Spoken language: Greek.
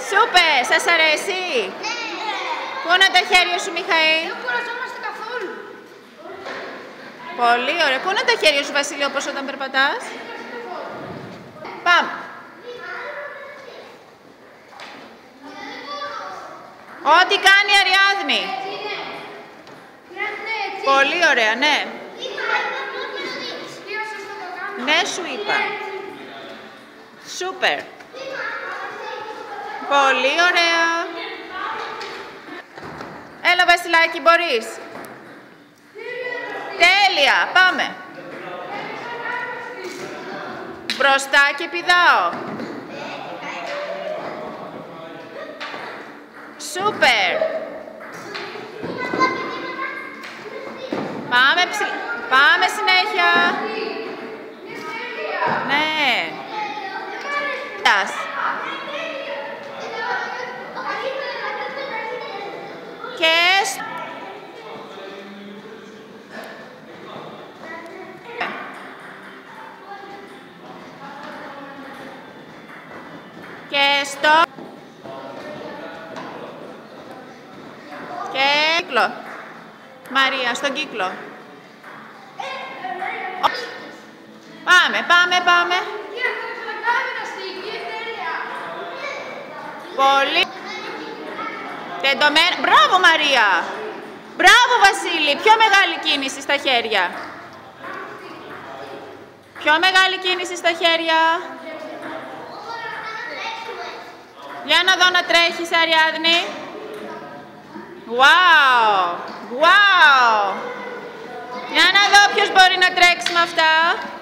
Σούπερ, σας αρέσει? Ναι. Πού είναι τα χέρια σου, Μιχαήλ? Δεν κουραζόμαστε καθόλου. Πολύ ωραία. Πού είναι τα χέρια σου, Βασίλη, όπως όταν περπατάς? Πάμε. Ό,τι κάνει η Αριάδνη. Πολύ ωραία, ναι. Ναι, σου είπα. Σούπερ. Πολύ ωραία. Έλα, Βασιλάκη, μπορείς. Τέλεια, πάμε. Μπροστά και πηδάω. Σούπερ. Πάμε συνέχεια. Ναι. Και στο και κύκλο. Μαρία, στον κύκλο. Πάμε. Πολύ. Τεντωμένα. Μπράβο, Μαρία. Μπράβο, Βασίλη. Πιο μεγάλη κίνηση στα χέρια. Πιο μεγάλη κίνηση στα χέρια. Για να δω να τρέχεις, Αριάδνη. Wow! Για να δω ποιος μπορεί να τρέξει με αυτά.